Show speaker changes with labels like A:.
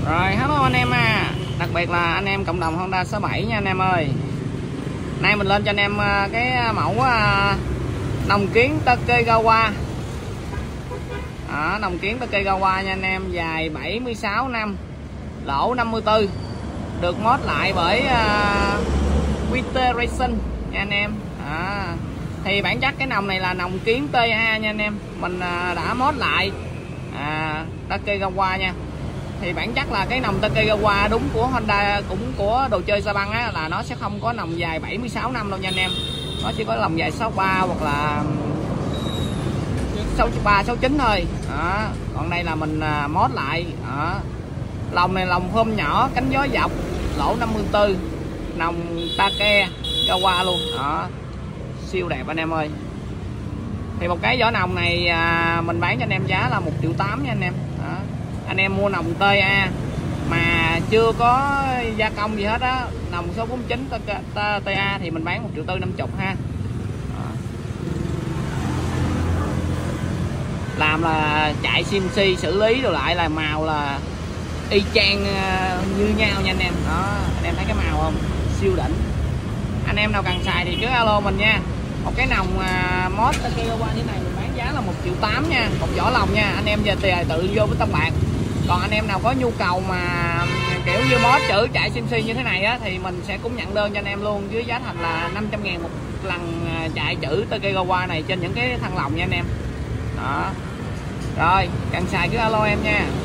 A: Rồi hello anh em đặc biệt là anh em cộng đồng Honda 67 nha anh em ơi. Nay mình lên cho anh em cái mẫu nòng kiến Takegawa. Nòng kiến Takegawa nha anh em, dài 76 năm, lỗ 54, được mod lại bởi Winter Racing nha anh em. Thì bản chất cái nòng này là nòng kiến TA nha anh em, mình đã mod lại Takegawa nha. Thì bản chất là cái nòng Takegawa đúng của Honda, cũng của đồ chơi Sa Băng á, là nó sẽ không có nòng dài 76 năm đâu nha anh em. Nó chỉ có nòng dài 63 hoặc là 63, 69 thôi. Còn đây là mình mod lại. Lồng này lồng phơm nhỏ, cánh gió dọc, lỗ 54, nòng Takegawa luôn. Siêu đẹp anh em ơi. Thì một cái vỏ nòng này mình bán cho anh em giá là 1,8 triệu nha anh em. Anh em mua nòng TA mà chưa có gia công gì hết á, nòng số 49 TA thì mình bán 1,450 triệu ha. Làm là chạy CNC xử lý rồi lại là màu là y chang như nhau nha anh em. Anh em thấy cái màu không, siêu đỉnh. Anh em nào cần xài thì cứ alo mình nha. Một cái nòng mod Takegawa như này mình bán giá là 1,8 triệu nha, một vỏ lồng nha. Anh em về tự vô với tông bạc. Còn anh em nào có nhu cầu mà kiểu như mod chữ chạy CNC như thế này á, thì mình sẽ cũng nhận đơn cho anh em luôn, với giá thành là 500.000 một lần chạy chữ Takegawa này trên những cái thân lồng nha anh em. Rồi cần xài cứ alo em nha.